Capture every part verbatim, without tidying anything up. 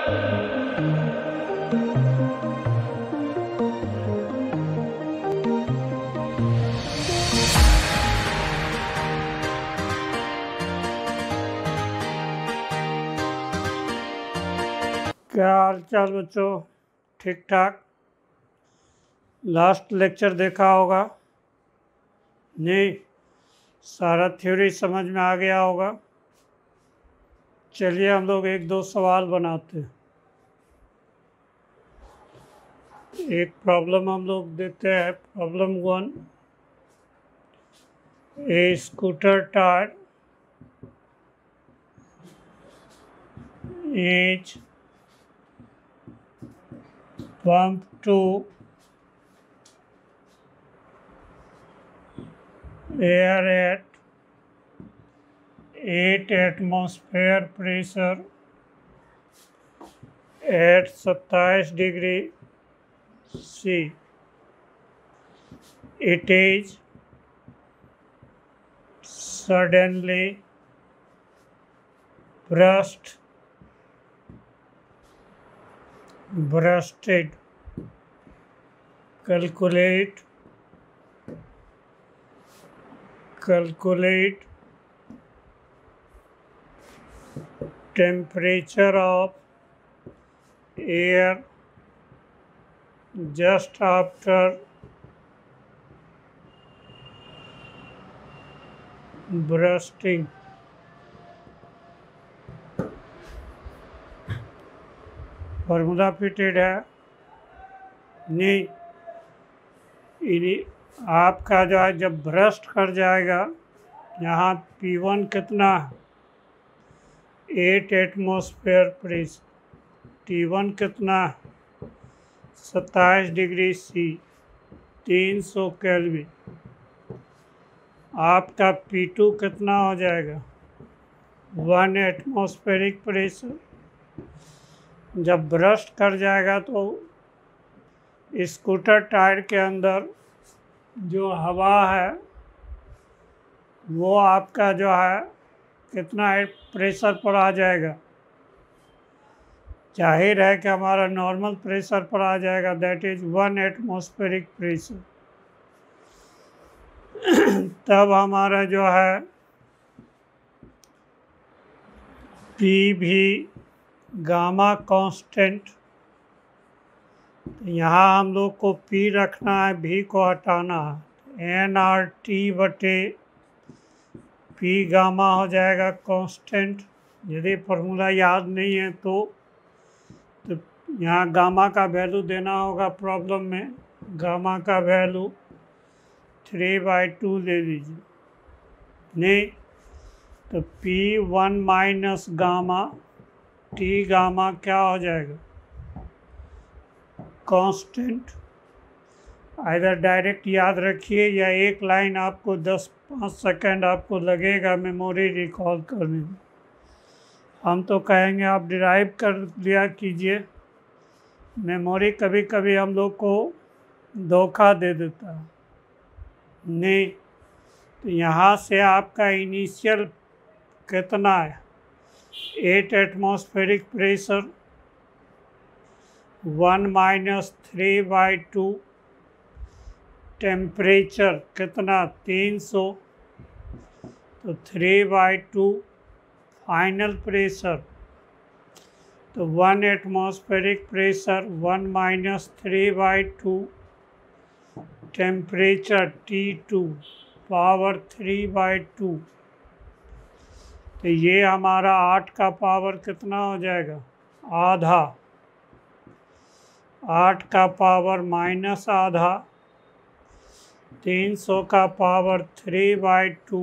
क्या हाल चाल बच्चों, ठीक ठाक। लास्ट लेक्चर देखा होगा, नहीं? सारा थ्योरी समझ में आ गया होगा। चलिए हम लोग एक दो सवाल बनाते हैं। एक प्रॉब्लम हम लोग देते हैं। Problem one, a scooter tyre is pumped to air at eight atmosphere pressure at सत्ताईस degree C. It is suddenly burst bursted. Calculate calculate temperature of air just after bursting. Formula fitted है, नहीं? इन्हीं आपका जो है जब burst कर जाएगा, यहाँ पी वन कितना है? Eight atmosphere pressure. T one कितना है? सत्ताईस डिग्री सी, तीन सौ केल्विन। आपका पी टू कितना हो जाएगा? One atmospheric pressure. जब ब्रस्ट कर जाएगा तो स्कूटर टायर के अंदर जो हवा है वो आपका जो है कितना प्रेशर पर आ जाएगा? जाहिर है कि हमारा नॉर्मल प्रेशर पर आ जाएगा, that is one atmospheric pressure. तब हमारा जो है पी भी गामा कांस्टेंट, यहाँ हम लोग को पी रखना है, भी को हटाना है। एन आर टी बटे पी गामा हो जाएगा कांस्टेंट। यदि फार्मूला याद नहीं है तो तो यहाँ गामा का वैल्यू देना होगा प्रॉब्लम में। गामा का वैल्यू थ्री बाई टू ले लीजिए, नहीं? तो P one minus gamma T gamma क्या हो जाएगा? कांस्टेंट। आइदर डायरेक्ट याद रखिए या एक लाइन आपको दस पाँच सेकंड आपको लगेगा मेमोरी रिकॉल करने में। हम तो कहेंगे आप डिराइव कर लिया कीजिए। मेमोरी कभी कभी हम लोग को धोखा दे देता है, नहीं? तो यहाँ से आपका इनिशियल कितना है? Eight atmospheric pressure, one minus three by two, temperature कितना? तीन सौ, तो three by two final pressure. तो one atmospheric pressure, one minus three by two, temperature T two, power three by two. तो ये हमारा आठ का पावर कितना हो जाएगा? आधा। आठ का पावर माइनस आधा, तीन सौ का पावर थ्री बाई टू।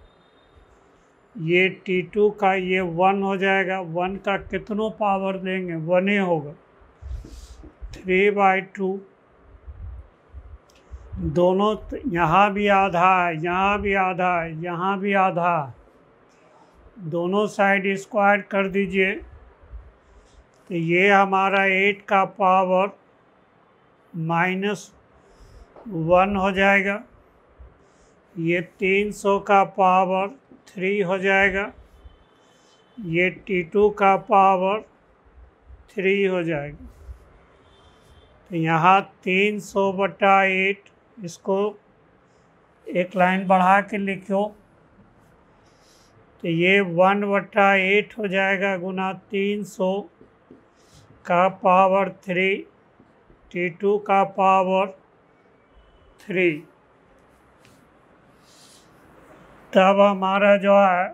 ये टी टू का ये वन हो जाएगा। वन का कितनों पावर देंगे? वन ही होगा। थ्री बाई टू, दोनों यहाँ भी आधा है, यहाँ भी आधा है, यहाँ भी आधा है। दोनों साइड स्क्वायर कर दीजिए तो ये हमारा एट का पावर माइनस वन हो जाएगा। ये तीन सौ का पावर थ्री हो जाएगा। ये टी टू का पावर थ्री हो जाएगी। तो यहाँ तीन सौ बटा एट, इसको एक लाइन बढ़ा के लिखो तो ये वन बटा एट हो जाएगा गुना तीन सौ का पावर थ्री, टी टू का पावर थ्री। तब हमारा जो है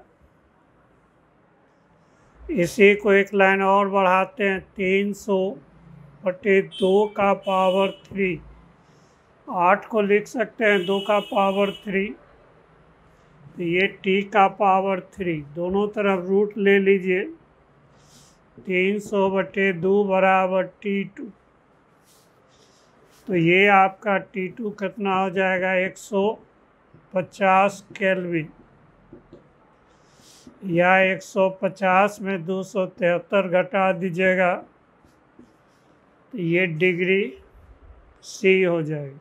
इसी को एक लाइन और बढ़ाते हैं, तीन सौ बटे दो का पावर थ्री, आठ को लिख सकते हैं दो का पावर थ्री, तो ये टी का पावर थ्री, दोनों तरफ रूट ले लीजिए। तीन सौ बटे दो बराबर टी टू, तो ये आपका टी टू कितना हो जाएगा, एक सौ पचास केल्विन, या एक सौ पचास में दो सौ तिहत्तर घटा दीजिएगा तो ये डिग्री सी हो जाएगी।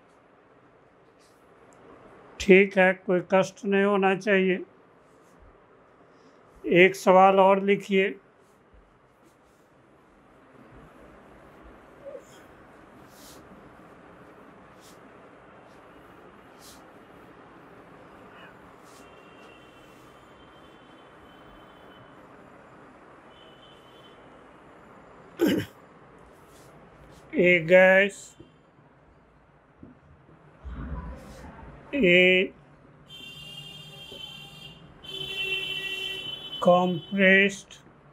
ठीक है, कोई कष्ट नहीं होना चाहिए। एक सवाल और लिखिए। A gas, a compressed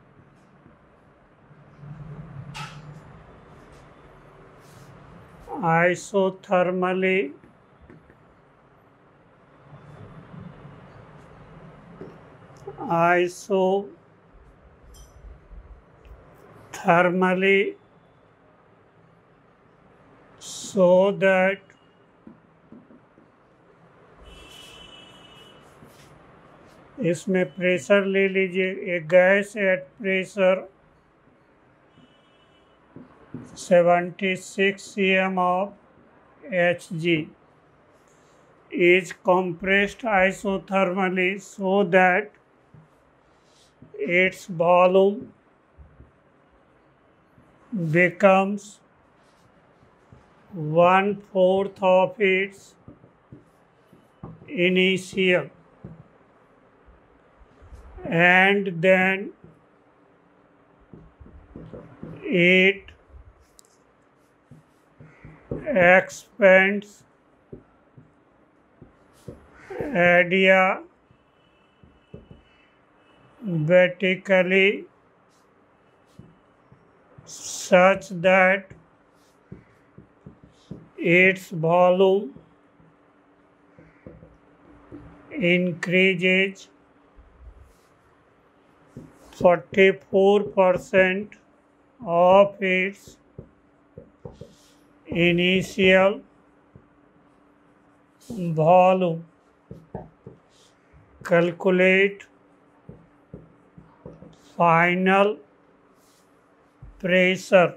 isothermally isothermally so that इसमें प्रेशर ले लीजिए। एक gas at pressure seventy six C M of H G is compressed isothermally so that its volume becomes one fourth of its initial, and then it expands adiabatically such that its volume increases forty-four percent of its initial volume. Calculate final pressure.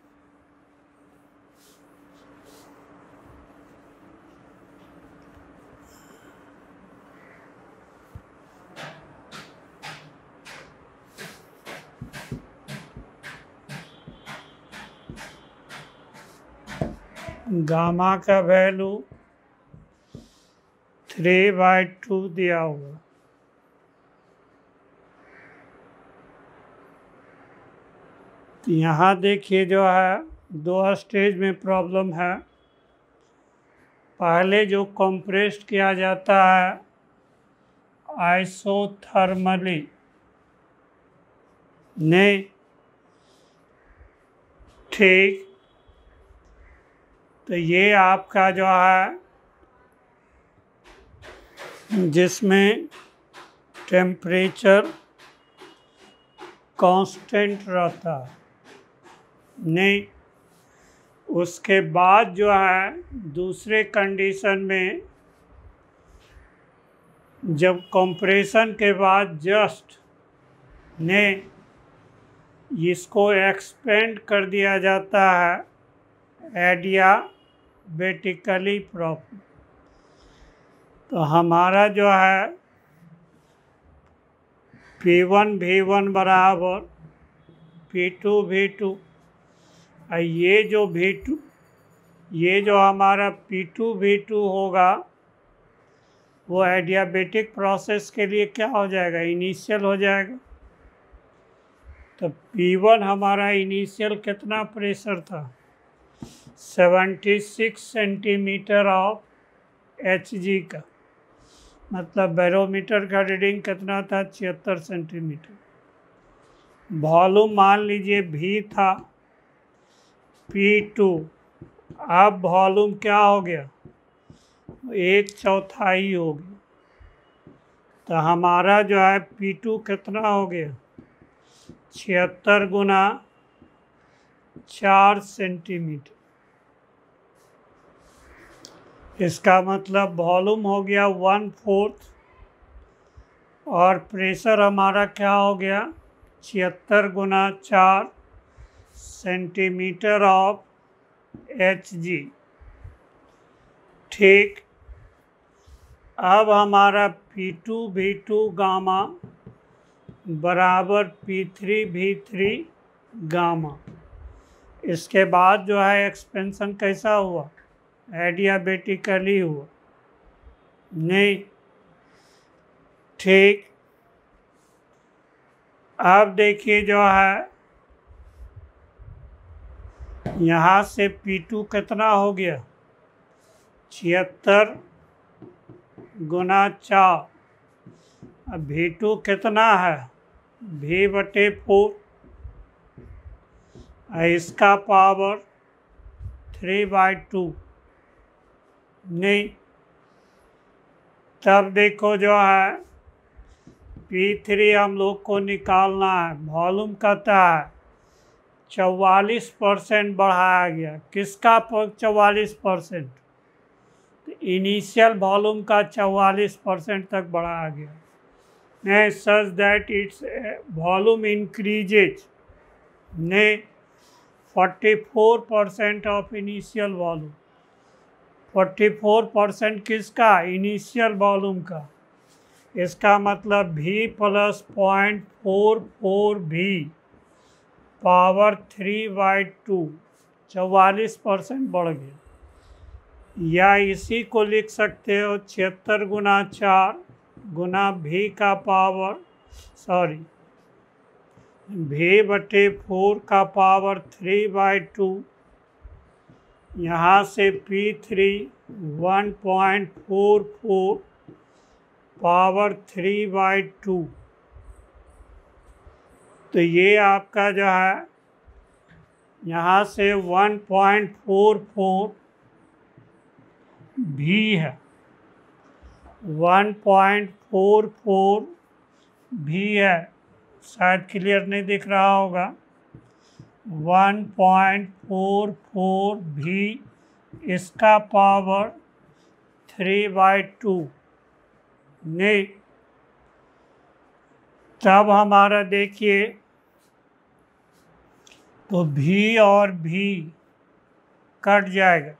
Gamma का value three by two दिया हुआ। यहाँ देखिए जो है दो stage में problem है। पहले जो कंप्रेस्ड किया जाता है आइसोथर्मली, नहीं ठीक, तो ये आपका जो है जिसमें टेम्परेचर कांस्टेंट रहता है, नहीं, उसके बाद जो है दूसरे कंडीशन में जब कंप्रेशन के बाद जस्ट ने इसको एक्सपेंड कर दिया जाता है एडियाबेटिकली प्रॉपर, तो हमारा जो है पी वन वी वन बराबर पी टू वी टू। ये जो वी टू ये जो हमारा पी टू वी टू होगा वो एडियाबेटिक प्रोसेस के लिए क्या हो जाएगा, इनिशियल हो जाएगा। तो पी वन हमारा इनिशियल कितना प्रेशर था, छिहत्तर सेंटीमीटर ऑफ एच जी का, मतलब बैरोमीटर का रीडिंग कितना था, छिहत्तर सेंटीमीटर। वॉल्यूम मान लीजिए भी था पी टू, अब वॉल्यूम क्या हो गया, एक चौथाई हो गया। तो हमारा जो है पी टू कितना हो गया, छिहत्तर गुना चार सेंटीमीटर। इसका मतलब वॉल्यूम हो गया वन फोर्थ और प्रेशर हमारा क्या हो गया, छिहत्तर गुना चार सेंटीमीटर ऑफ एच जी। ठीक, अब हमारा P two V two gamma बराबर P three V three gamma. इसके बाद जो है एक्सपेंशन कैसा हुआ, एडियाबेटिकली हुआ नहीं। ठीक, अब देखिए जो है यहाँ से पी टू कितना हो गया, छिहत्तर गुना चार। अब वी टू कितना है, भी बटे फोर, इसका पावर थ्री बाई टू नहीं। तब देखो जो है पी थ्री हम लोग को निकालना है, वॉल्यूम कहता है चौवालीस परसेंट बढ़ाया गया। किसका चौवालीस परसेंट, इनिशियल वॉल्यूम का चौवालीस परसेंट तक बढ़ाया गया। नहीं, such that it's volume increases ने forty four percent of initial volume. Forty four percent किसका, इनिशियल वॉल्यूम का। इसका मतलब भी प्लस पॉइंट फोर फोर भी पावर थ्री बाई टू, चौवालीस परसेंट बढ़ गया। या इसी को लिख सकते हो छिहत्तर गुना चार गुना भी का पावर सॉरी भी बटे फोर का पावर थ्री बाई टू। यहाँ से P three one point four four power three by two. तो ये आपका जो है यहाँ से वन पॉइंट फोर फोर भी है, वन पॉइंट फोर फोर भी है, शायद क्लियर नहीं दिख रहा होगा। वन पॉइंट फोर फोर भी, इसका पावर थ्री बाई टू नहीं। तब हमारा देखिए तो भी और भी कट जाएगा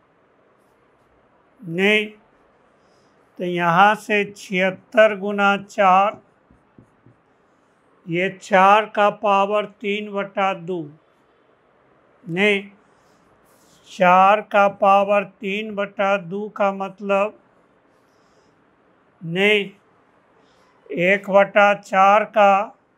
नहीं। तो यहाँ से छिहत्तर गुना चार, ये चार का पावर तीन बटा दो नहीं, चार का पावर तीन बटा दो का मतलब नहीं, एक बटा चार का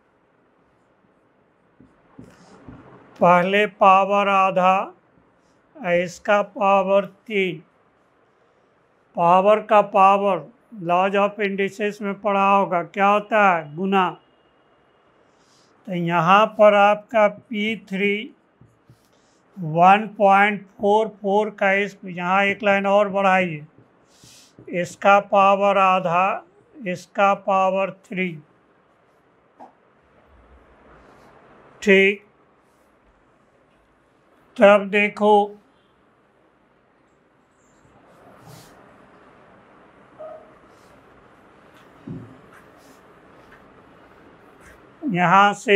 पहले पावर आधा, इसका पावर तीन। पावर का पावर लॉज ऑफ इंडिसेस में पढ़ा होगा, क्या होता है, गुना। तो यहाँ पर आपका P three one point four four का, इस यहाँ एक लाइन और बढ़ाइए, इसका पावर आधा, इसका पावर थ्री। ठीक, तब देखो यहाँ से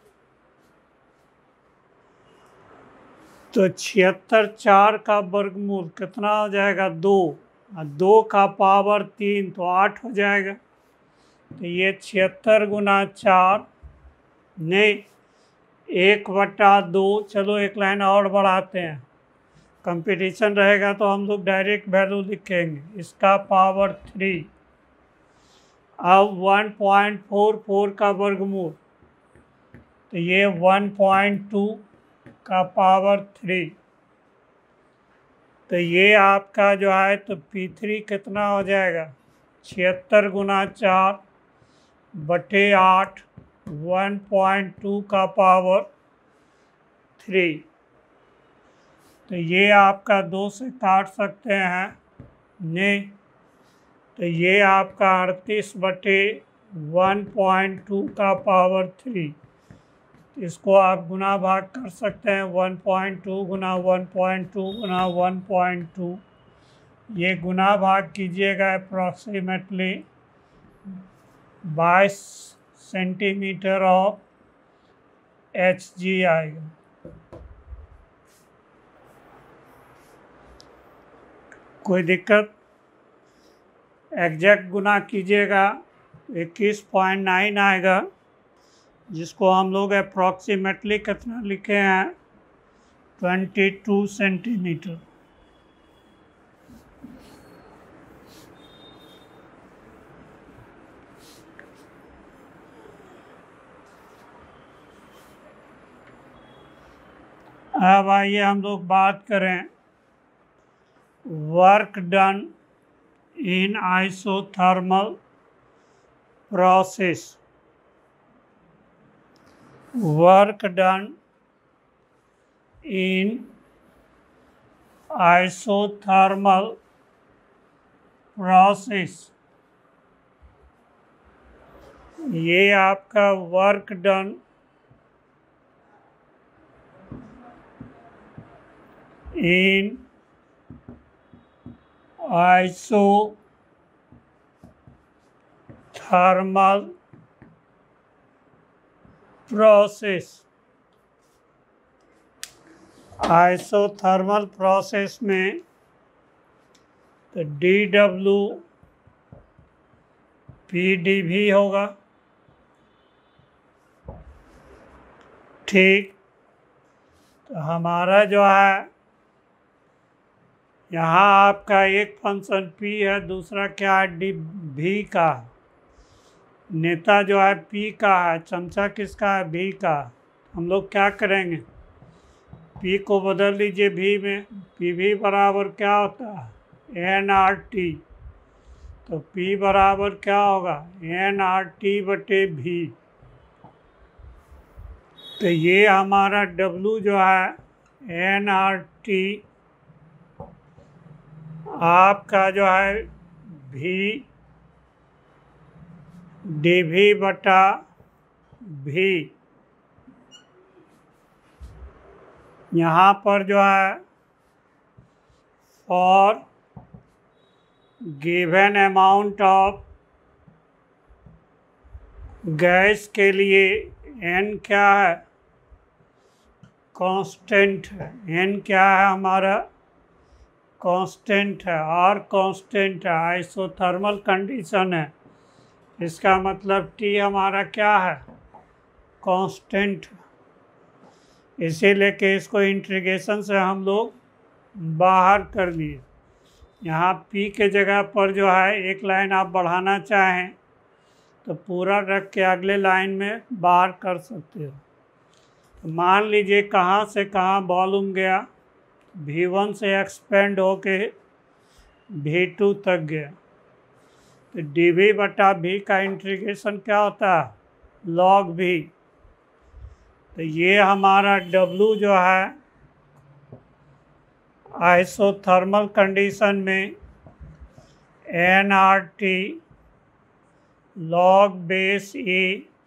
तो छिहत्तर चार का वर्गमूल कितना हो जाएगा, दो, और दो का पावर तीन तो आठ हो जाएगा। तो ये छिहत्तर गुना चार नहीं, एक बटा दो, चलो एक लाइन और बढ़ाते हैं, कंपटीशन रहेगा तो हम लोग डायरेक्ट वैल्यू लिखेंगे, इसका पावर थ्री। अब वन पॉइंट फोर फोर का वर्गमूल, तो ये वन पॉइंट टू का पावर थ्री, तो ये आपका जो है तो पी थ्री कितना हो जाएगा, छिहत्तर गुना चार बटे आठ, वन पॉइंट टू का पावर थ्री। तो ये आपका दो से काट सकते हैं नहीं, तो ये आपका अड़तीस बटे वन पॉइंट टू का पावर थ्री। इसको आप गुना भाग कर सकते हैं, वन पॉइंट टू गुना वन पॉइंट टू गुना वन पॉइंट टू, ये गुना भाग कीजिएगा अप्रॉक्सीमेटली बाईस सेंटीमीटर ऑफ एच जी आएगा। कोई दिक्कत? एग्जैक्ट गुना कीजिएगा इक्कीस पॉइंट नाइन आएगा, जिसको हम लोग अप्रॉक्सीमेटली कितना लिखे हैं, ट्वेंटी टू सेंटीमीटर। अब आइए हम लोग बात करें work done in isothermal process. Work done in isothermal process, ये आपका work done in isothermal process. Isothermal process में तो डी डब्ल्यू पी डी भी होगा, ठीक। तो हमारा जो है यहाँ आपका एक फंक्शन P है, दूसरा क्या है, डी भी का, नेता जो है P का है, चमचा किसका है, V का। हम लोग क्या करेंगे, P को बदल लीजिए V में, पी वी बराबर क्या होता है, एन आर टी। तो P बराबर क्या होगा, एन आर टी बटे भी। तो ये हमारा W जो है एन आर टी आपका जो है भी डी भी बटा भी। यहाँ पर जो है for given amount of gas के लिए n क्या है, कांस्टेंट है। n क्या है हमारा, कांस्टेंट है, और कांस्टेंट है, आइसोथर्मल कंडीशन है, इसका मतलब T हमारा क्या है, कांस्टेंट। इसीलिए कि इसको इंटीग्रेशन से हम लोग बाहर कर लिए। यहाँ P के जगह पर जो है एक लाइन आप बढ़ाना चाहें तो पूरा रख के अगले लाइन में बाहर कर सकते हो। तो मान लीजिए कहाँ से कहाँ वॉल्यूम गया, वी वन से एक्सपेंड होके वी टू तक गया। तो डी वी बटा भी का इंटीग्रेशन क्या होता है, लॉग भी। तो ये हमारा W जो है आइसोथर्मल कंडीशन में N R T log base A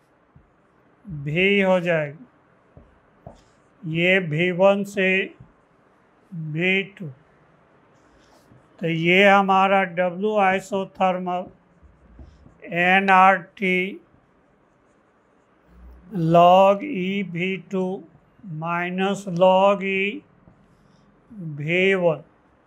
भी हो जाएगा, ये वी वन से वी टू। तो ये हमारा W isothermal N R T log E V two minus log E V one.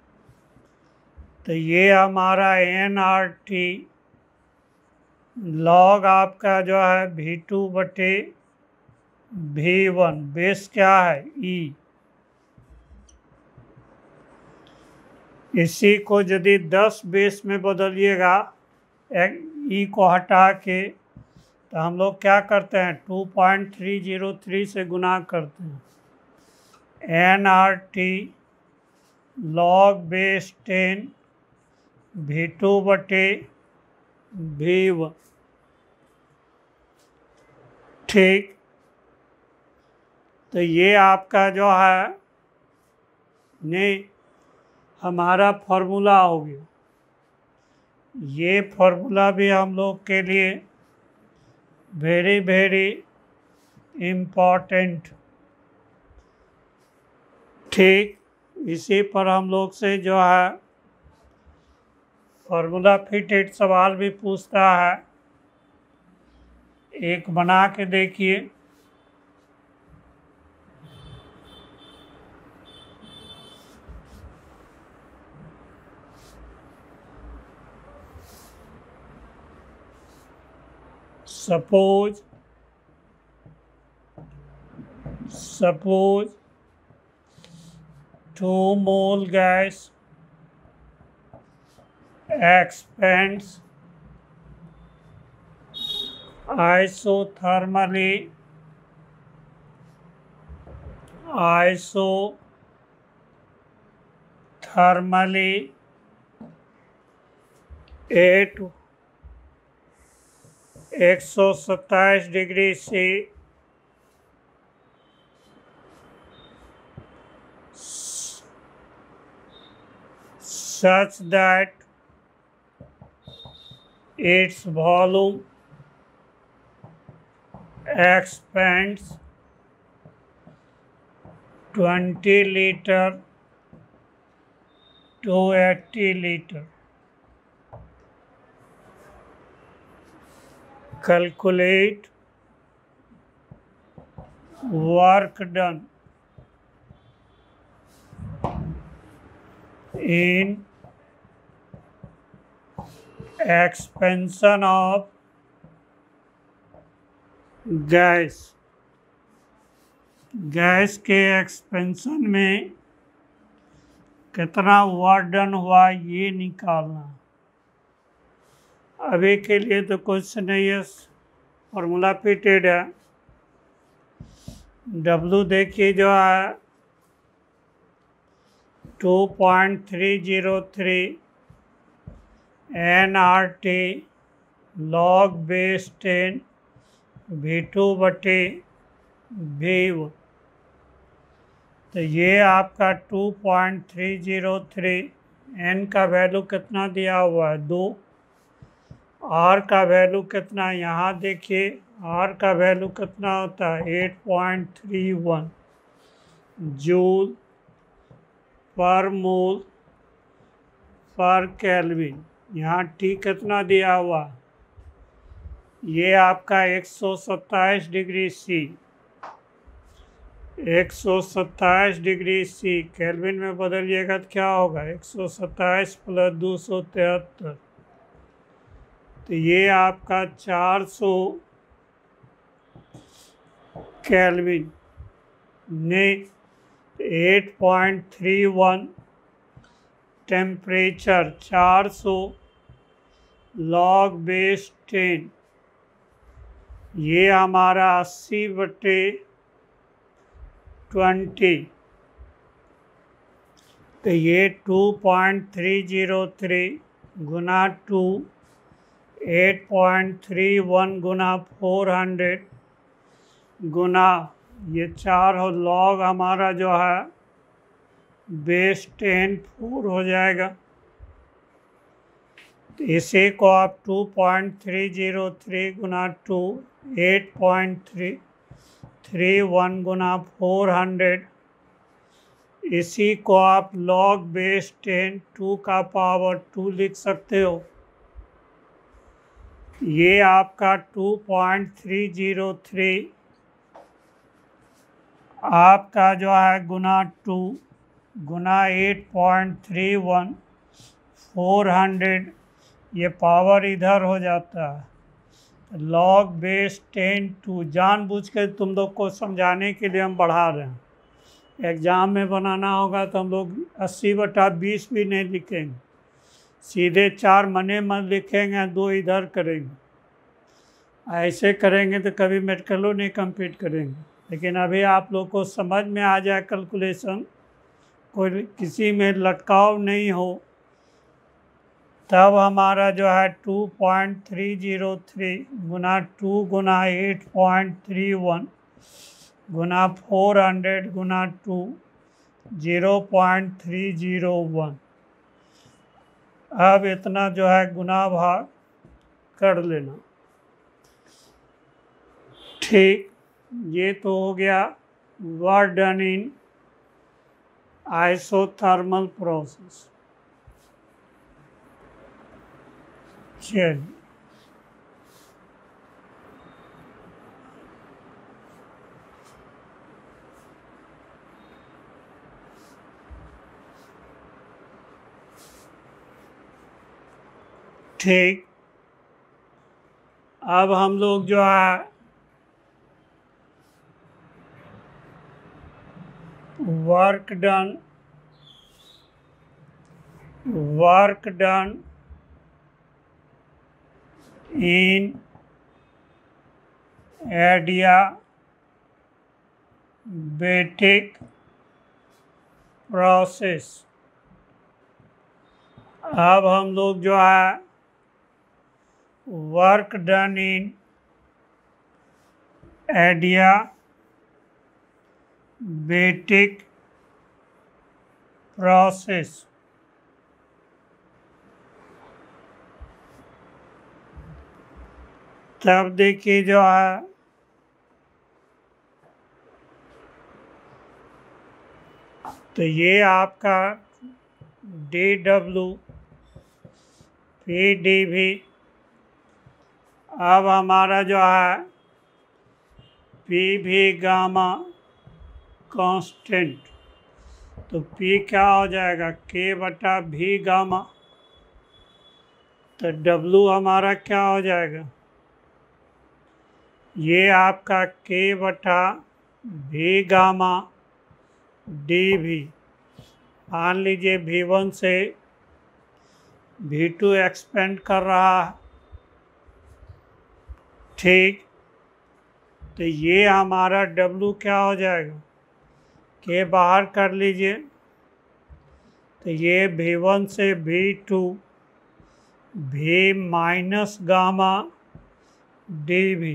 तो ये हमारा एन आर टी लॉग आपका जो है वी टू बटे भी वन, बेस क्या है ई। इसी को यदि दस बेस में बदलिएगा ई को हटा के, तो हम लोग क्या करते हैं, two point three zero three से गुना करते हैं। N R T log base ten V two बटे भी वन। ठीक, तो ये आपका जो है नहीं हमारा फॉर्मूला हो गया। ये फॉर्मूला भी हम लोग के लिए वेरी वेरी इम्पोर्टेंट। ठीक, इसी पर हम लोग से जो है फॉर्मूला फिटेड सवाल भी पूछता है। एक बना के देखिए। Suppose suppose two mole gas expands isothermally isothermally at एक सौ सत्ताईस डिग्री से such that its volume expands twenty liter to eighty liter. Calculate work done in expansion of gas. Gas के एक्सपेंशन में कितना वर्क डन हुआ ये निकालना। अभी के लिए तो कुछ नहीं है, फॉर्मूला फिटेड है। डब्लू देखिए जो है two point three zero three N R T log base ten V two बटे भी वन। तो ये आपका two point three zero three, N का वैल्यू कितना दिया हुआ है दो, आर का वैल्यू कितना है यहाँ देखिए, आर का वैल्यू कितना होता है eight point three one joule पर मोल पर केल्विन। यहाँ टी कितना दिया हुआ, ये आपका एक सौ सत्ताईस डिग्री सी, एक सौ सत्ताईस डिग्री सी केल्विन में बदलिएगा तो क्या होगा, एक सौ सत्ताईस प्लस दो सौ तिहत्तर, तो ये आपका चार सौ केल्विन ने eight point three one temperature चार सौ लॉग बेस टेन, ये हमारा अस्सी बटे ट्वेंटी, तो ये two point three zero three गुना two, eight point three one गुना फोर हंड्रेड गुना ये चार हो, लॉग हमारा जो है बेस टेन फोर हो जाएगा। तो इसी को आप two point three zero three गुना two, eight point three three one गुना फोर हंड्रेड, इसी को आप लॉग बेस टेन टू का पावर टू लिख सकते हो। ये आपका two point three zero three आपका जो है गुना टू गुना eight point three one four hundred, ये पावर इधर हो जाता है लॉग बेस टेन टू, जानबूझ के तुम लोग को समझाने के लिए हम बढ़ा रहे हैं। एग्ज़ाम में बनाना होगा तो हम लोग अस्सी बटा बीस भी नहीं लिखेंगे, सीधे चार मने मन लिखेंगे, दो इधर करेंगे। ऐसे करेंगे तो कभी मेडिकलो नहीं कंप्लीट करेंगे। लेकिन अभी आप लोग को समझ में आ जाए कैलकुलेशन, कोई किसी में लटकाव नहीं हो, तब हमारा जो है two point three zero three गुना टू गुना एट पॉइंट थ्री वन गुना फोर हंड्रेड गुना two zero point three zero one. अब इतना जो है गुना भाग कर लेना। ठीक, ये तो हो गया work done in isothermal process. चलिए, ठीक, अब हम लोग जो है work done work done in adiabatic process. अब हम लोग जो है work done in adiabatic process, तब देखिए जो है तो ये आपका डी डब्ल्यू पी डी भी। अब हमारा जो है पी भी गामा कांस्टेंट, तो पी क्या हो जाएगा, के बटा भी गामा, तो डब्लू हमारा क्या हो जाएगा, ये आपका के बटा भी गामा डी भी। मान लीजिए भी वन से भी टू एक्सपेंड कर रहा है, ठीक, तो ये हमारा डब्लू क्या हो जाएगा, के बाहर कर लीजिए, तो ये भी वन से भी टू भी माइनस गामा डी भी।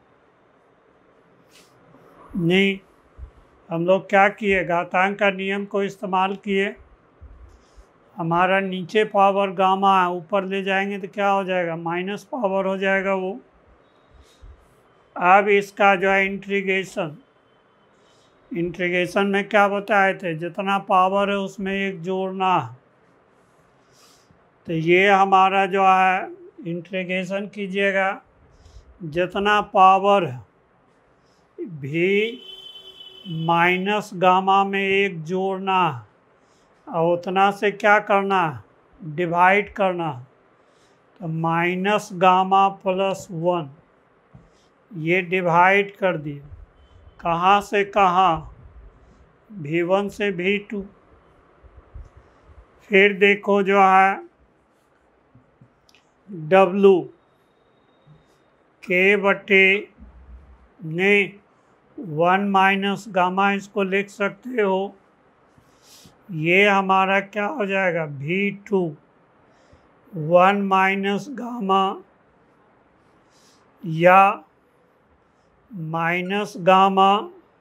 नहीं, हम लोग क्या किए, घातांक का नियम को इस्तेमाल किए। हमारा नीचे पावर गामा है, ऊपर ले जाएंगे तो क्या हो जाएगा, माइनस पावर हो जाएगा वो। अब इसका जो है इंटीग्रेशन इंटीग्रेशन में क्या बताए थे, जितना पावर है उसमें एक जोड़ना है। तो ये हमारा जो है इंटीग्रेशन कीजिएगा, जितना पावर है भी माइनस गामा में एक जोड़ना है, और उतना से क्या करना है, डिवाइड करना है। तो माइनस गामा प्लस वन, ये डिवाइड कर दिए, कहाँ से कहाँ, भी वन से भी टू। फिर देखो जो है डब्लू के बटे ने वन माइनस गामा, इसको लिख सकते हो, ये हमारा क्या हो जाएगा, V two one minus gamma या minus gamma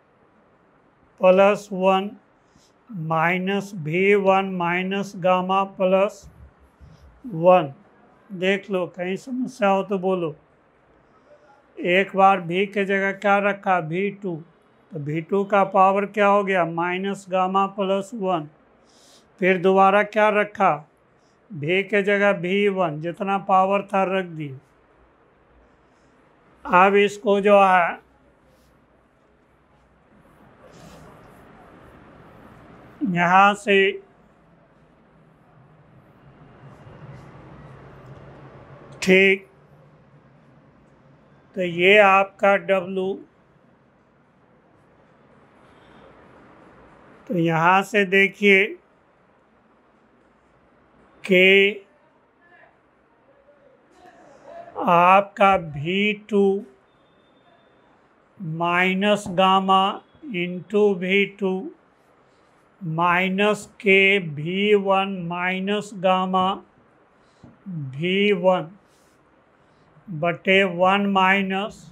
plus one minus V one minus gamma plus one. देख लो, कहीं समस्या हो तो बोलो। एक बार भी के जगह क्या रखा, भी टू, तो भी टू का पावर क्या हो गया, माइनस गामा प्लस वन। फिर दोबारा क्या रखा, भी के जगह भी वन, जितना पावर था रख दिए। अब इसको जो है यहाँ से ठीक तो ये आपका W, तो यहाँ से देखिए कि आपका V two minus gamma into V two minus के V one minus gamma V one बटे वन माइनस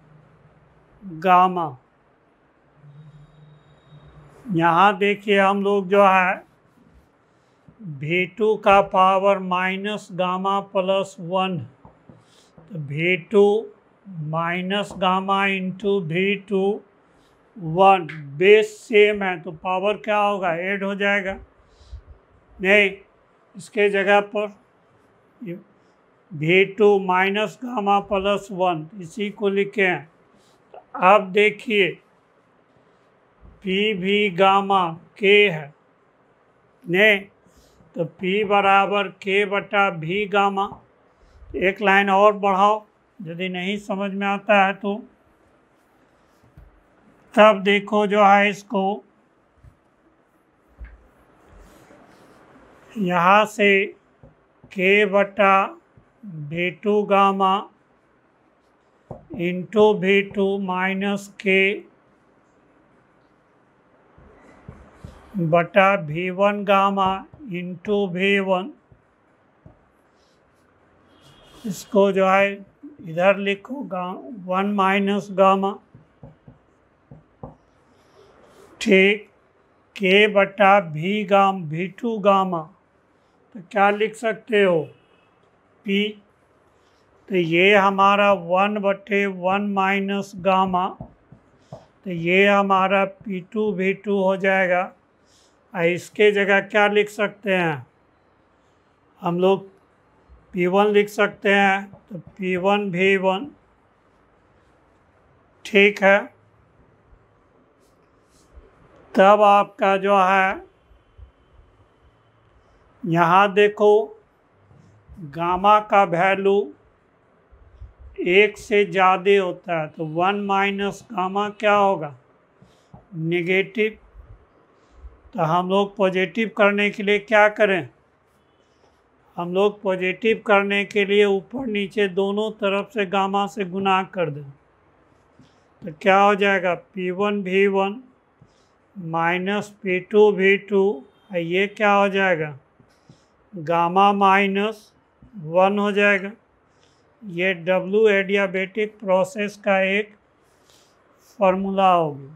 गामा। यहाँ देखिए हम लोग जो है वी टू का power minus gamma plus one, तो V two minus gamma into V two one, base same है तो पावर क्या होगा, ऐड हो जाएगा। नहीं, इसके जगह पर V two minus gamma plus one इसी को लिखे हैं। अब देखिए पी भी गामा के है, नहीं तो P बराबर के बटा भी गामा। एक लाइन और बढ़ाओ यदि नहीं समझ में आता है तो। तब देखो जो है इसको यहाँ से के बटा V two gamma into V two minus के बटा V one gamma into V one, इसको जो है इधर लिखो गा वन माइनस गामा, ठीक, के बटा भी गाम भी टू गामा, तो क्या लिख सकते हो P, तो ये हमारा वन बटे वन माइनस गामा, तो ये हमारा पी टू भी टू हो जाएगा। इसके जगह क्या लिख सकते हैं हम लोग, पी वन लिख सकते हैं, तो पी वन भी वन, ठीक है। तब आपका जो है यहाँ देखो गामा का वैल्यू एक से ज़्यादा होता है, तो वन माइनस गामा क्या होगा, नेगेटिव। तो हम लोग पॉजिटिव करने के लिए क्या करें, हम लोग पॉजिटिव करने के लिए ऊपर नीचे दोनों तरफ से गामा से गुना कर दें, तो क्या हो जाएगा P one V one minus P two V two, ये क्या हो जाएगा गामा माइनस वन हो जाएगा। ये डब्ल्यू एडियाबेटिक प्रोसेस का एक फॉर्मूला होगा।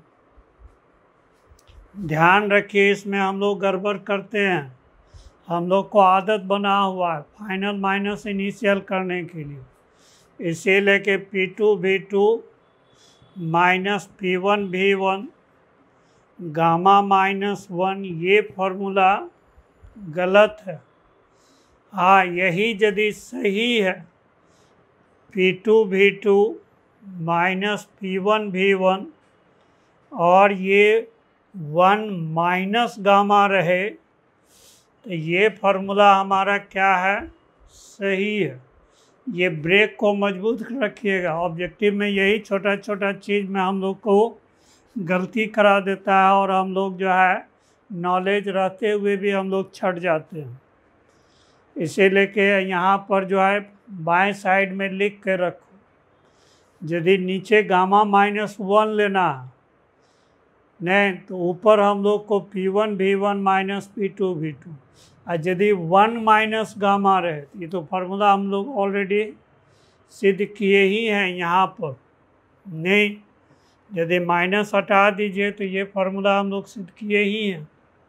ध्यान रखिए इसमें हम लोग गड़बड़ करते हैं, हम लोग को आदत बना हुआ है फाइनल माइनस इनिशियल करने के लिए, इसे लेके P two V two minus P one V one gamma minus one, ये फॉर्मूला गलत है। हाँ, यही यदि सही है P two V two minus P one V one और ये वन माइनस गामा रहे, तो ये फार्मूला हमारा क्या है, सही है। ये ब्रेक को मजबूत रखिएगा, ऑब्जेक्टिव में यही छोटा छोटा चीज़ में हम लोग को गलती करा देता है और हम लोग जो है नॉलेज रहते हुए भी हम लोग छट जाते हैं। इसे लेके यहाँ पर जो है बाएं साइड में लिख के रखो, यदि नीचे गामा माइनस वन लेना है नहीं तो ऊपर हम लोग को P one V one minus P two V two, और यदि वन माइनस गामा रहे तो ये तो फार्मूला हम लोग ऑलरेडी सिद्ध किए ही हैं यहाँ पर। नहीं, यदि माइनस हटा दीजिए तो ये फार्मूला हम लोग सिद्ध किए ही हैं।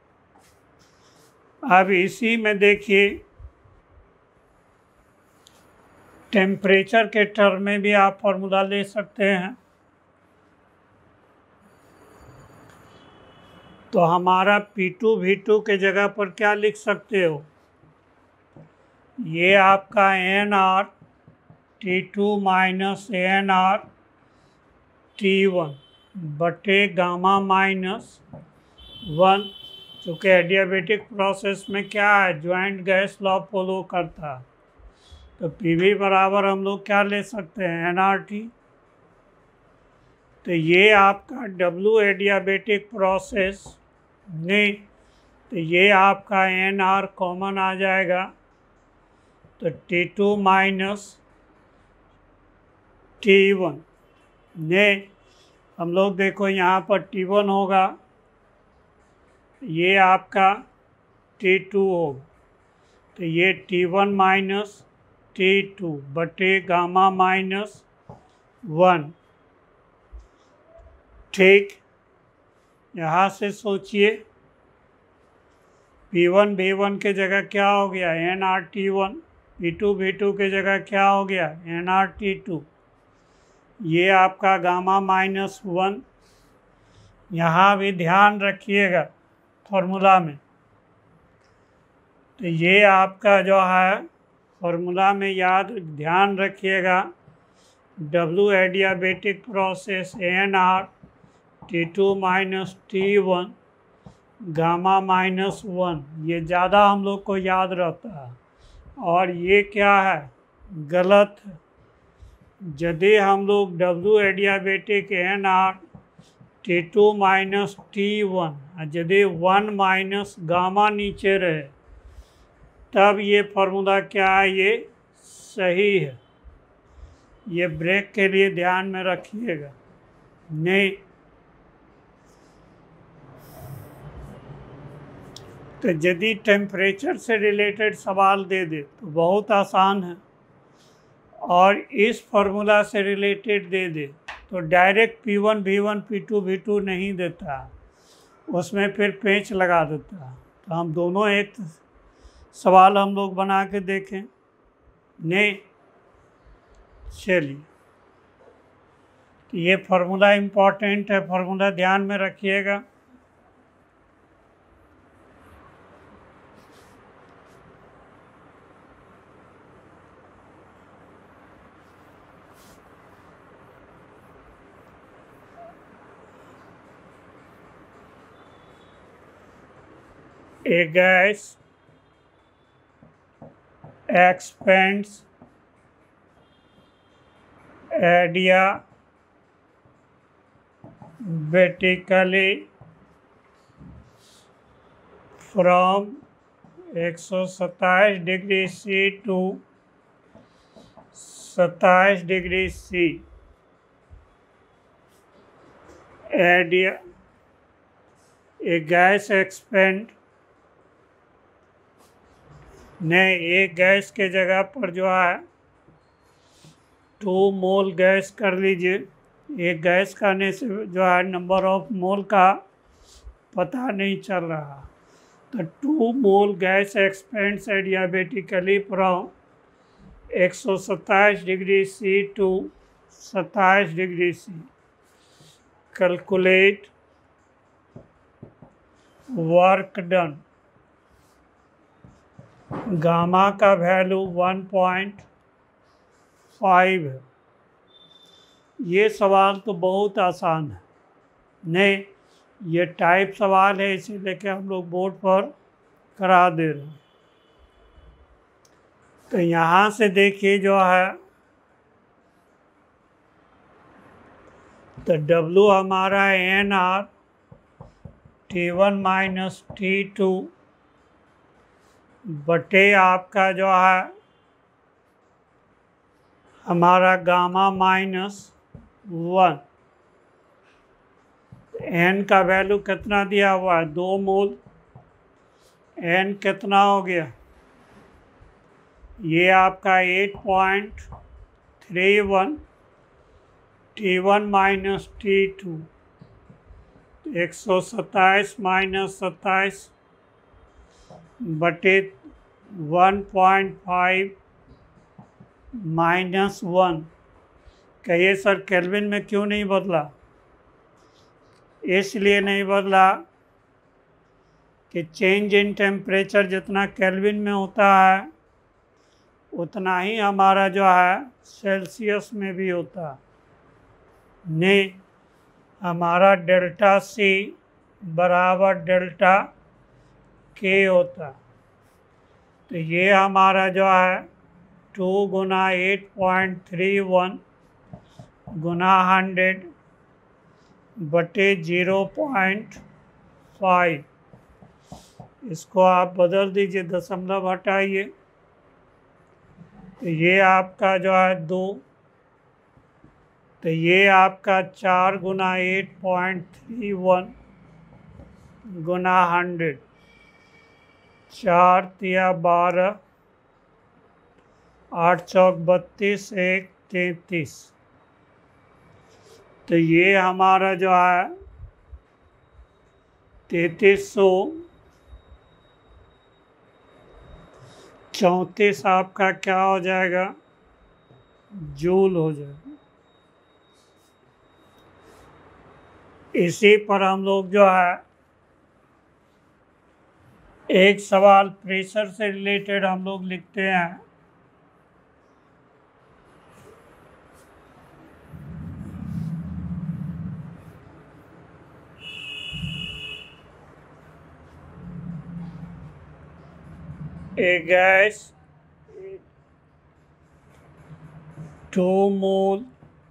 अब इसी में देखिए टेम्परेचर के टर्म में भी आप फार्मूला ले सकते हैं। तो हमारा पी टू भी टू के जगह पर क्या लिख सकते हो, ये आपका N R T two minus N R T one बटे गामा माइनस वन। चूँकि एडियाबेटिक प्रोसेस में क्या है, ज्वाइंट गैस लॉ फॉलो करता है, तो पी वी बराबर हम लोग क्या ले सकते हैं, एन आर टी। तो ये आपका डब्ल्यू एडियाबेटिक प्रोसेस नहीं, तो ये आपका एन आर कॉमन आ जाएगा। तो T two minus T one ने हम लोग देखो यहाँ पर टी वन होगा, ये आपका टी टू होगा, तो ये T one minus T two बटे गामा माइनस वन। ठीक, यहाँ से सोचिए पी वन वी वन के जगह क्या हो गया N R T one, P two V two के जगह क्या हो गया एन आर टी टू, ये आपका गामा माइनस वन। यहाँ भी ध्यान रखिएगा फॉर्मूला में, तो ये आपका जो है फॉर्मूला में याद ध्यान रखिएगा W adiabatic process N R T two minus T one gamma minus one, ये ज़्यादा हम लोग को याद रहता है। और ये क्या है गलत है, यदि हम लोग W adiabatic N R T two minus T one यदि वन माइनस गामा नीचे रहे तब ये फार्मूला क्या है, ये सही है। ये ब्रेक के लिए ध्यान में रखिएगा। नहीं तो यदि टेम्परेचर से रिलेटेड सवाल दे दे तो बहुत आसान है, और इस फार्मूला से रिलेटेड दे दे तो direct P one V one P two V two नहीं देता, उसमें फिर पेंच लगा देता। तो हम दोनों एक सवाल हम लोग बना के देखें। नहीं चलिए, ये फार्मूला इम्पॉर्टेंट है, फार्मूला ध्यान में रखिएगा। A gas expands adiabatically from एक सौ सत्ताईस डिग्री सी टू सत्ताईस डिग्री सी। एडिया ए गैस एक्सपेंड ने एक गैस के जगह पर जो है टू मोल गैस कर लीजिए। एक गैस करने से जो है नंबर ऑफ मोल का पता नहीं चल रहा, तो two mole gas expands adiabatically from एक सौ सत्ताईस डिग्री सी टू सत्ताईस degree C. Calculate work done. Gamma का वैल्यू वन पॉइंट फाइव है। ये सवाल तो बहुत आसान है। नहीं, ये टाइप सवाल है, इसी लेके हम लोग बोर्ड पर करा दे रहे हैं। तो यहाँ से देखिए जो है तो W हमारा N R T one minus T two बटे आपका जो है हमारा गामा माइनस वन। एन का वैल्यू कितना दिया हुआ है, दो मोल। एन कितना हो गया, ये आपका eight point three one T one minus T two, एक सौ सत्ताईस माइनस सत्ताईस बटे one point five minus one. कहिए सर केल्विन में क्यों नहीं बदला? इसलिए नहीं बदला कि चेंज इन टेम्परेचर जितना केल्विन में होता है उतना ही हमारा जो है सेल्सियस में भी होता। नहीं, हमारा डेल्टा सी बराबर डेल्टा के होता। तो ये हमारा जो है टू गुना एट पॉइंट थ्री वन गुना हंड्रेड बटे जीरो पॉइंट फाइव। इसको आप बदल दीजिए, दशमलव हटाइए, तो ये आपका जो है दो, तो ये आपका चार गुना एट पॉइंट थ्री वन गुना हंड्रेड, चार तिया बारह, आठ चौक बत्तीस, एक तैंतीस। तो ये हमारा जो है तैंतीस सौ चौंतीस आपका क्या हो जाएगा, जूल हो जाएगा। इसी पर हम लोग जो है एक सवाल प्रेशर से रिलेटेड हम लोग लिखते हैं। A gas two mole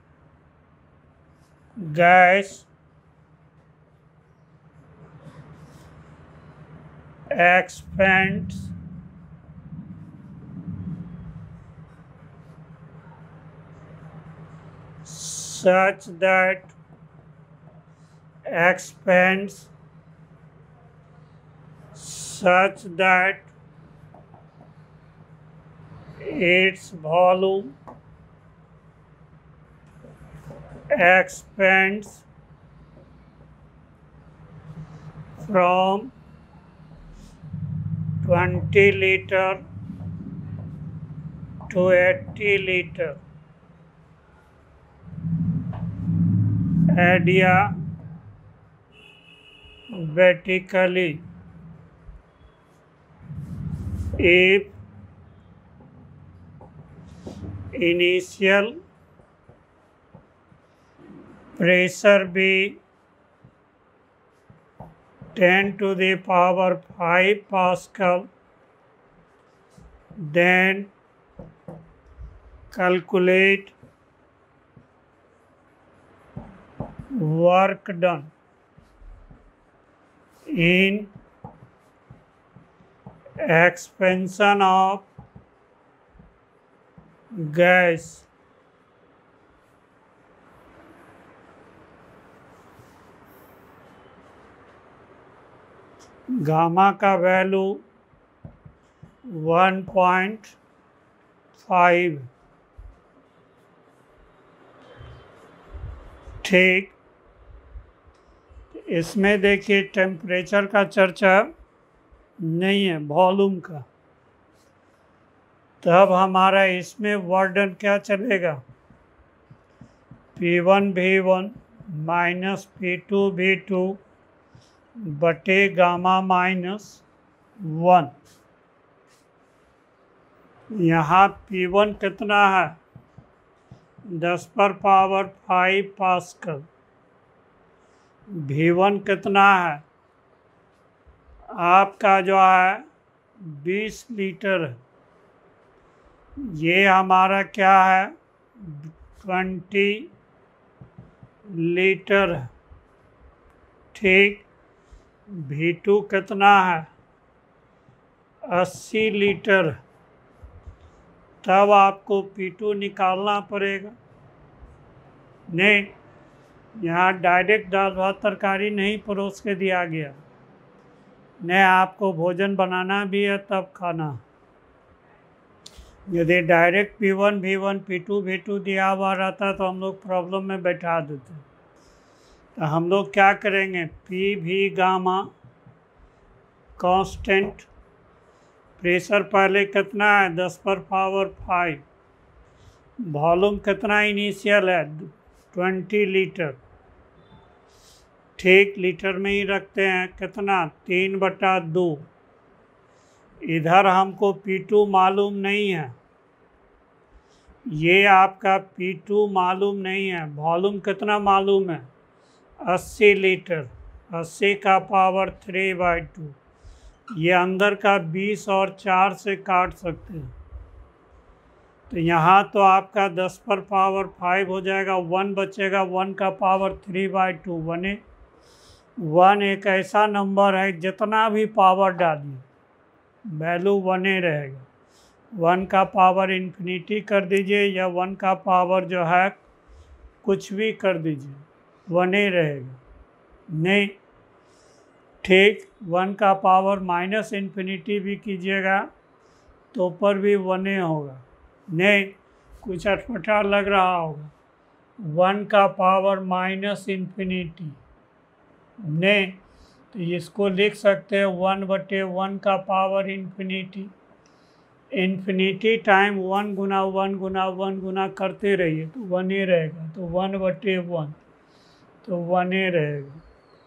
gas expands such that expands such that its volume expands from twenty liter to eighty liter adiabatically if initial pressure be ten to the power five Pascal, then calculate work done in expansion of gas gamma का value one point five. ठीक, इसमें देखिए temperature का चर्चा नहीं है, volume का। तब हमारा इसमें वर्डन क्या चलेगा, P one V one minus P two V two बटे गामा माइनस वन। यहाँ पी वन कितना है, दस पर power five pascal. V one कितना है आपका जो है बीस लीटर है। ये हमारा क्या है, ट्वेंटी लीटर है। ठीक, वी टू कितना है, अस्सी लीटर। तब आपको पी टू निकालना पड़ेगा। नहीं, यहाँ डायरेक्ट दाल भात तरकारी नहीं परोस के दिया गया, नहीं आपको भोजन बनाना भी है तब खाना। यदि direct P one V one P two V two दिया हुआ रहता तो हम लोग प्रॉब्लम में बैठा देते। तो हम लोग क्या करेंगे, P V gamma constant, pressure पहले कितना है दस पर पावर फाइव, वॉल्यूम कितना इनिशियल है ट्वेंटी लीटर। ठीक, लीटर में ही रखते हैं, कितना तीन बटा दो। इधर हमको पी टू मालूम नहीं है, ये आपका पी टू मालूम नहीं है। वॉल्यूम कितना मालूम है, अस्सी लीटर, अस्सी का पावर थ्री बाई टू। ये अंदर का बीस और चार से काट सकते हैं, तो यहाँ तो आपका दस पर पावर फाइव हो जाएगा, वन बचेगा, वन का पावर थ्री बाई टू बने। वन एक ऐसा नंबर है जितना भी पावर डालिए वैल्यू वन ही रहेगा। वन का पावर इन्फिनिटी कर दीजिए या वन का पावर जो है कुछ भी कर दीजिए वन ही रहेगा। नहीं ठीक, वन का पावर माइनस इन्फिनिटी भी कीजिएगा तो ऊपर भी वन ही होगा। नहीं कुछ अटपटा लग रहा होगा, वन का पावर माइनस इन्फिनिटी, नहीं तो इसको लिख सकते हैं वन बटे वन का power infinity. Infinity time one गुना वन गुना वन गुना करते रहिए तो वन ही रहेगा, तो वन बटे वन तो वन ही रहेगा।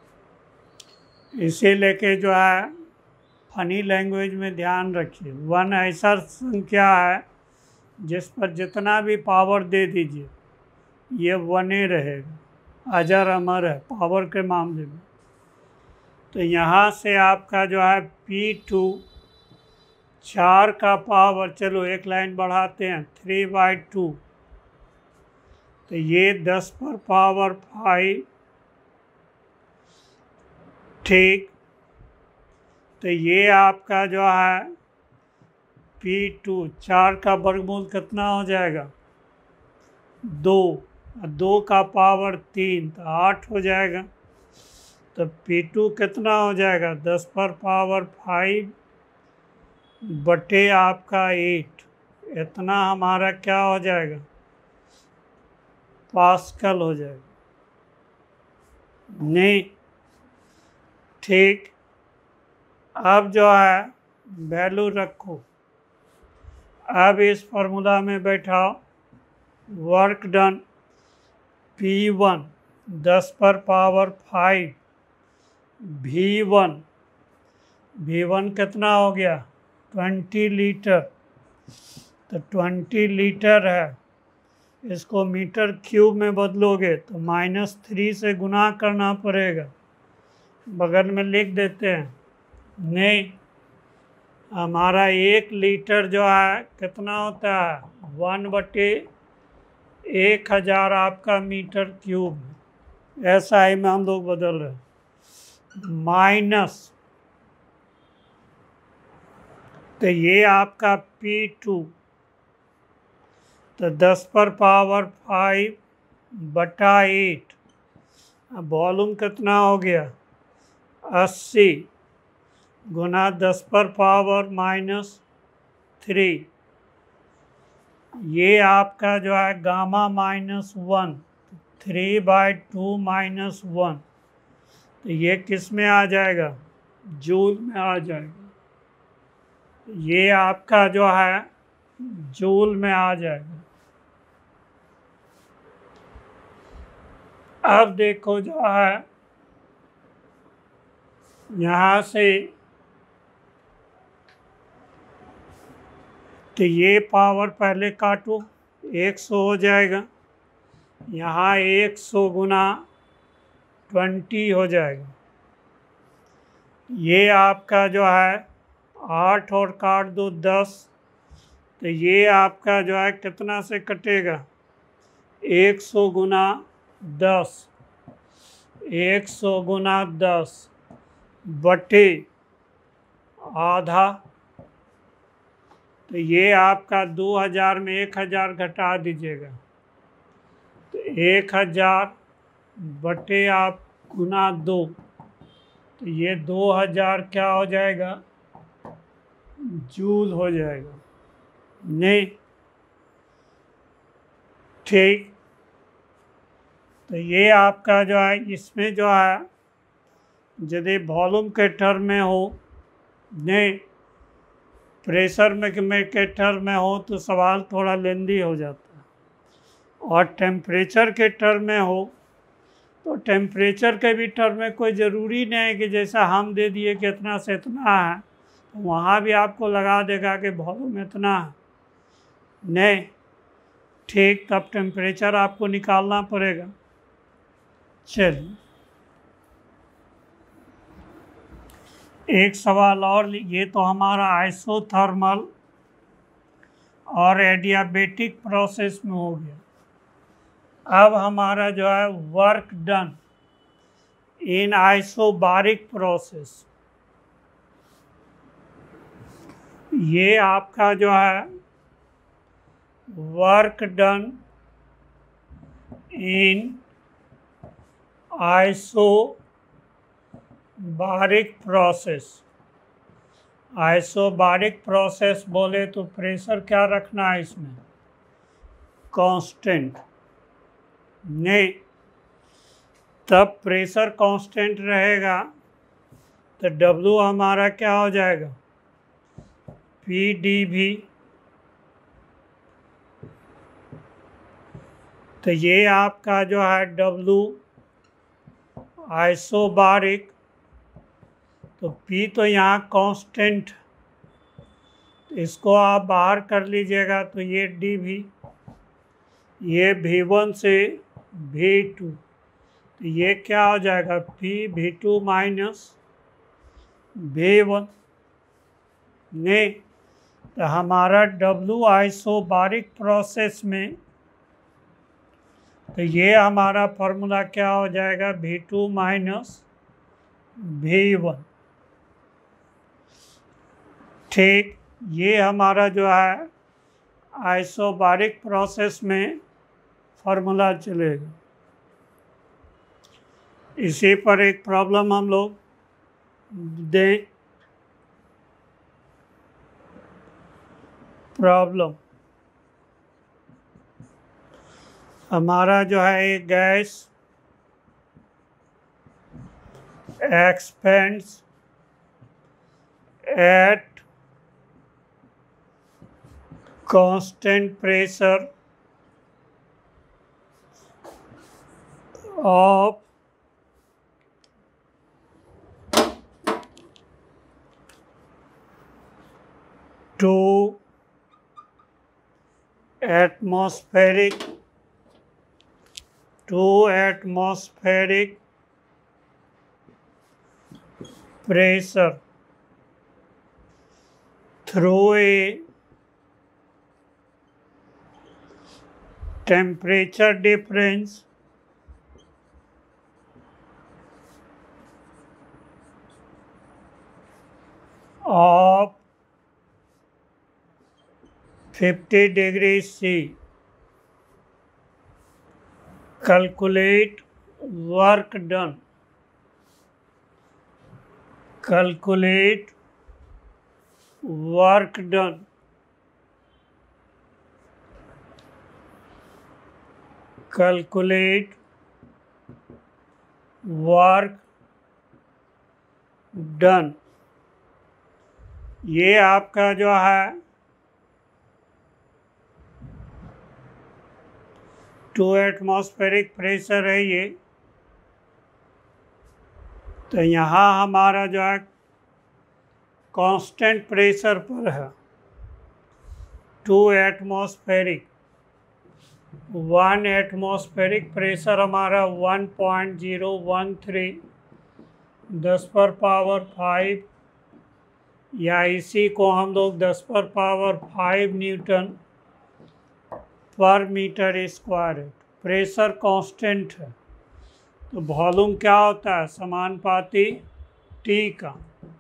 इसे लेके जो है फनी लैंग्वेज में ध्यान रखिए, वन ऐसा संख्या है जिस पर जितना भी पावर दे दीजिए ये वन ही रहेगा, अजर अमर है पावर के मामले में। तो यहाँ से आपका जो है पी टू चार का पावर, चलो एक लाइन बढ़ाते हैं, थ्री बाई टू, तो ये दस पर पावर फाइव, ठीक। तो ये आपका जो है पी टू चार का वर्गमूल कितना हो जाएगा, दो, दो का पावर तीन तो आठ हो जाएगा। तो पी टू कितना हो जाएगा, दस पर पावर फाइव बटे आपका एट, इतना हमारा क्या हो जाएगा, पास्कल हो जाएगा। नहीं ठीक, अब जो है वैल्यू रखो, अब इस फार्मूला में बैठाओ, वर्क डन पी वन दस पर power five, V one, V one कितना हो गया, ट्वेंटी लीटर, तो ट्वेंटी लीटर है, इसको मीटर क्यूब में बदलोगे तो माइनस थ्री से गुना करना पड़ेगा, बगल में लिख देते हैं। नहीं हमारा एक लीटर जो है कितना होता है, वन बटे एक हज़ार आपका मीटर क्यूब, ऐसा ही में हम लोग बदल रहे हैं, माइनस, तो ये आपका पी टू, तो दस पर पावर फाइव बटा एट, अब वॉल्यूम कितना हो गया, अस्सी, गुना दस पर पावर माइनस थ्री, ये आपका जो है gamma minus one, three by two minus one, तो ये किस में आ जाएगा, जूल में आ जाएगा, ये आपका जो है जूल में आ जाएगा। अब देखो जो है यहाँ से, तो ये पावर पहले काटो, एक सौ हो जाएगा, यहाँ एक सौ गुना ट्वेंटी हो जाएगा, ये आपका जो है आठ और काट दो दस, तो ये आपका जो है कितना से कटेगा, एक सौ गुना दस, एक सौ गुना दस बटे आधा, तो ये आपका दो हज़ार में एक हज़ार घटा दीजिएगा, तो एक हज़ार बटे आप गुना दो, तो ये दो हज़ार क्या हो जाएगा, जूल हो जाएगा। नहीं ठीक, तो ये आपका जो है इसमें जो है यदि वॉल्यूम के टर्म में हो, नहीं प्रेशर में के टर्म में हो तो सवाल थोड़ा लेंदी हो जाता है, और टेम्परेचर के टर्म में हो तो टेम्परेचर के भी टर्म में कोई ज़रूरी नहीं है कि जैसा हम दे दिए कि इतना से इतना है, तो वहाँ भी आपको लगा देगा कि वॉल्यूम इतना है। नहीं ठीक, तब टेम्परेचर आपको निकालना पड़ेगा। चलिए एक सवाल और, ये तो हमारा आइसोथर्मल और एडियाबेटिक प्रोसेस में हो गया। अब हमारा जो है work done in isobaric process, ये आपका जो है work done in isobaric process. Isobaric process बोले तो प्रेशर क्या रखना है इसमें, कांस्टेंट। नहीं, तब प्रेशर कांस्टेंट रहेगा तो W हमारा क्या हो जाएगा, पी डी भी। तो ये आपका जो है W आइसोबारिक, तो P तो यहाँ कांस्टेंट, तो इसको आप बाहर कर लीजिएगा तो ये डी भी, ये वी वन से वी टू, तो ये क्या हो जाएगा, P V two minus V one. नहीं, तो हमारा W आइसोबारिक प्रोसेस में, तो ये हमारा फॉर्मूला क्या हो जाएगा, V two minus V one. ठीक, ये हमारा जो है आइसोबारिक प्रोसेस में फॉर्मूला चलेगा। इसी पर एक प्रॉब्लम हम लोग दें। प्रॉब्लम हमारा जो है एक gas expands at constant pressure of two atmospheric two atmospheric pressure through a temperature difference of fifty degrees C. Calculate work done. Calculate work done. Calculate work done. ये आपका जो है टू एटमॉस्फेरिक प्रेशर है ये, तो यहाँ हमारा जो है कांस्टेंट प्रेशर पर है two atmospheric. One atmospheric pressure हमारा one point zero one three दस पर पावर फाइव, या इसी को हम लोग दस पर पावर फाइव न्यूटन पर मीटर स्क्वायर है। प्रेशर कांस्टेंट है तो वॉल्यूम क्या होता है, समानुपाती टी का।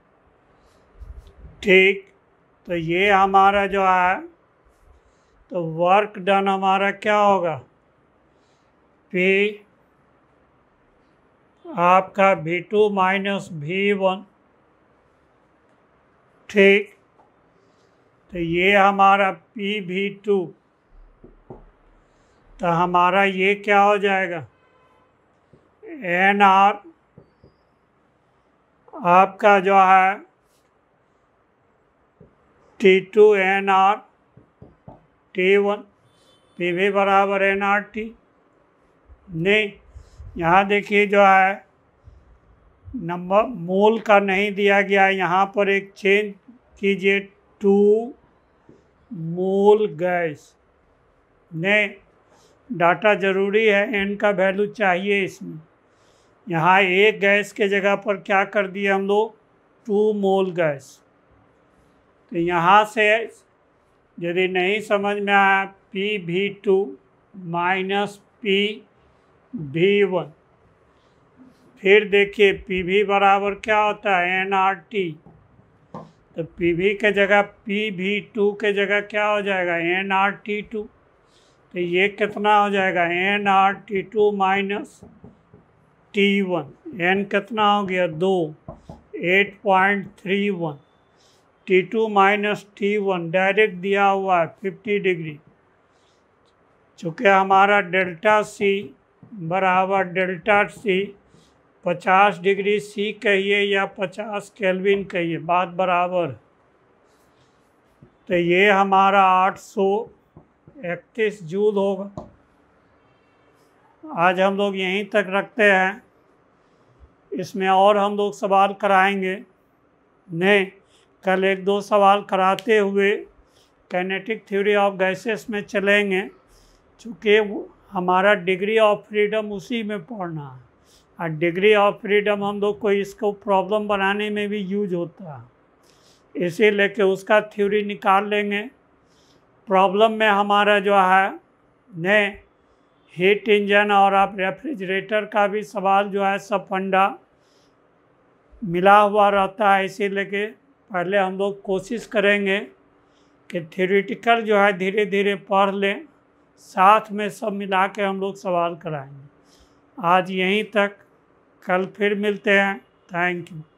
ठीक, तो ये हमारा जो है तो वर्क डन हमारा क्या होगा, P आपका V two minus V one. ठीक, तो ये हमारा P वी टू, तो हमारा ये क्या हो जाएगा, एन आर आपका जो है T two N R T one, P V बराबर एन आर टी। नहीं, यहाँ देखिए जो है नंबर मोल का नहीं दिया गया है, यहाँ पर एक चेंज कीजिए टू मोल गैस। नहीं, डाटा ज़रूरी है, एन का वैल्यू चाहिए इसमें। यहाँ एक गैस के जगह पर क्या कर दिए हम लोग, टू मोल गैस। तो यहाँ से यदि नहीं समझ में आया, P V two minus P V one. फिर देखिए पी वी बराबर क्या होता है, एन आर टी। तो पी वी के जगह पी वी टू के जगह क्या हो जाएगा, एन आर टी टू। तो ये कितना हो जाएगा, N R T two minus T one. N कितना हो गया, दो, eight point three one. T two minus T one direct दिया हुआ है फिफ्टी डिग्री। चूँकि हमारा डेल्टा सी बराबर डेल्टा सी पचास डिग्री सी कहिए या पचास केल्विन कहिए, बात बराबर। तो ये हमारा आठ सौ इकतीस जूल होगा। आज हम लोग यहीं तक रखते हैं। इसमें और हम लोग सवाल कराएंगे, नहीं कल एक दो सवाल कराते हुए काइनेटिक थ्योरी ऑफ गैसेस में चलेंगे, चूँकि हमारा डिग्री ऑफ फ्रीडम उसी में पढ़ना है। और डिग्री ऑफ फ्रीडम हम लोग को इसको प्रॉब्लम बनाने में भी यूज होता है, इसी लेके उसका थ्योरी निकाल लेंगे। प्रॉब्लम में हमारा जो है ने हीट इंजन और आप रेफ्रिजरेटर का भी सवाल जो है सब फंडा मिला हुआ रहता है, इसी लेके पहले हम लोग कोशिश करेंगे कि थ्योरेटिकल जो है धीरे धीरे पढ़ लें, साथ में सब मिला के हम लोग सवाल कराएंगे। आज यहीं तक, कल फिर मिलते हैं। Thank you.